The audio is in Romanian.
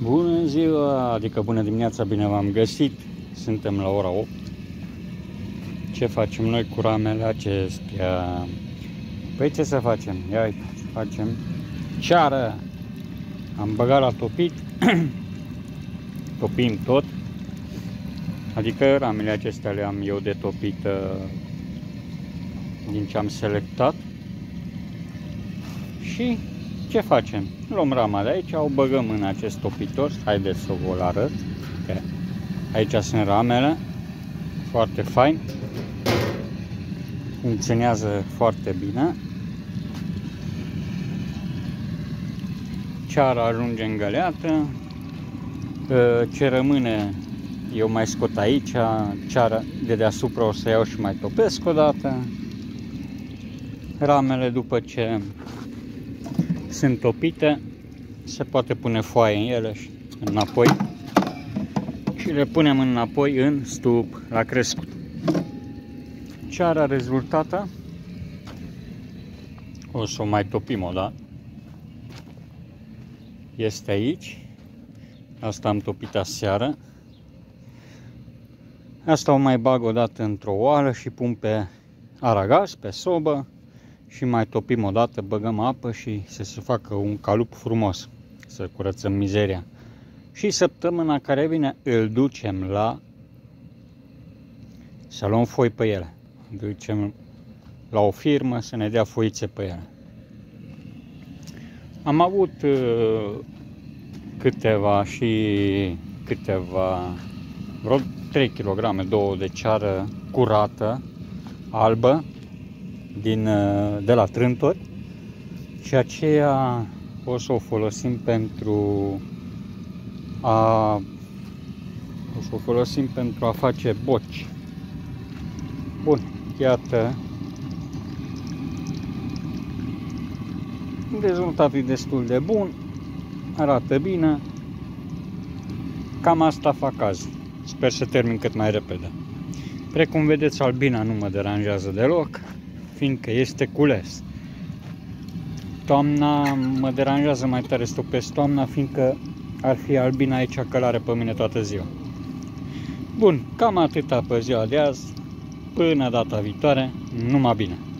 Bună ziua, adică bună dimineața, bine v-am găsit. Suntem la ora 8. Ce facem noi cu ramele acestea? Păi ce să facem? Ia uite, facem ceară. Am băgat la topit. Topim tot. Adică ramele acestea le am eu de topit din ce am selectat. Și ce facem? Luăm rama de aici, o băgăm în acest topitor. Haideți să vă arăt. Aici sunt ramele, foarte fain, funcționează foarte bine. Ceara ajunge îngăleată. Ce rămâne eu mai scot aici, ceara de deasupra o să iau și mai topesc o dată. Ramele, după ce sunt topite, se poate pune foaie în ele și înapoi și le punem înapoi în stup la crescut. Ceara rezultată o să o mai topim o dată. Este aici. Asta am topit aseară. Asta o mai bag o dată într-o oală și pun pe aragaz, pe sobă și mai topim o dată, băgăm apă și să se facă un calup frumos, să curățăm mizeria. Și săptămâna care vine îl ducem să luăm foi pe ele. Ducem la o firmă să ne dea foițe pe ele. Am avut vreo 3 kg, 2 de ceară curată, albă, de la trântori, și aceea o să o folosim pentru a face boci. Bun, iată, rezultatul e destul de bun, arată bine. Cam asta fac azi. Sper să termin cât mai repede. Precum vedeți, albina nu mă deranjează deloc, fiindcă este cules. Toamna mă deranjează mai tare, stopesc toamna, fiindcă ar fi albina aici călare pe mine toată ziua. Bun, cam atâta pe ziua de azi. Până data viitoare, numai bine!